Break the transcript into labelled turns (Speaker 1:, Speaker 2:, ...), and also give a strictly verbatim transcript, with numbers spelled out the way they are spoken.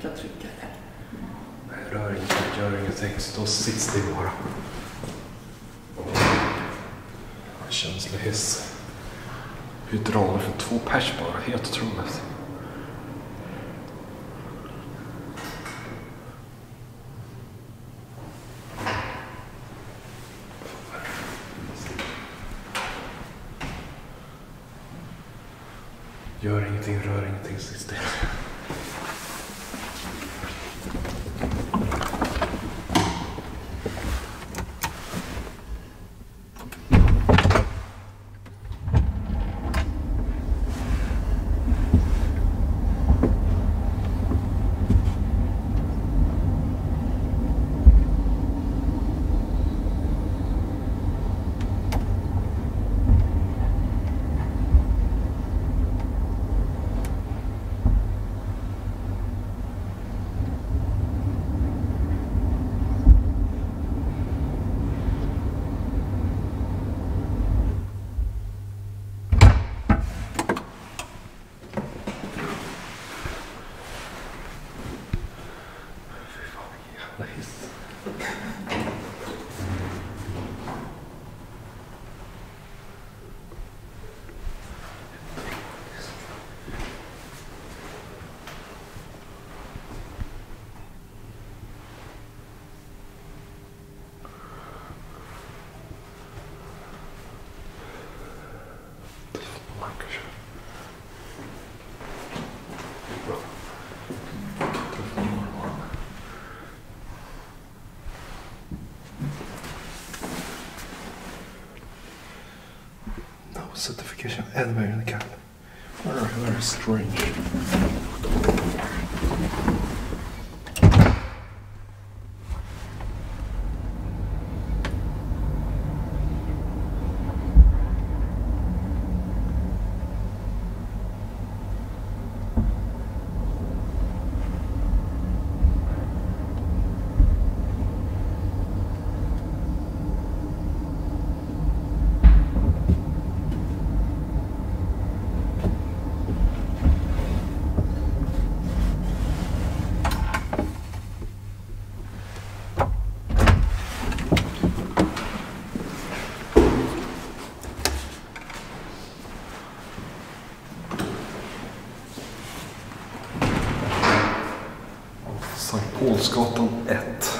Speaker 1: trycka, trycka.
Speaker 2: Nej, rör ingenting, gör ingenting. Stå sitt still bara. Känslig hiss. Hydrauler för två pers bara, helt otroligt. Gör ingenting, rör ingenting, sitt still. Nice. Certification anywhere in the cabin. Very, very strange. Sankt Paulsgatan ett.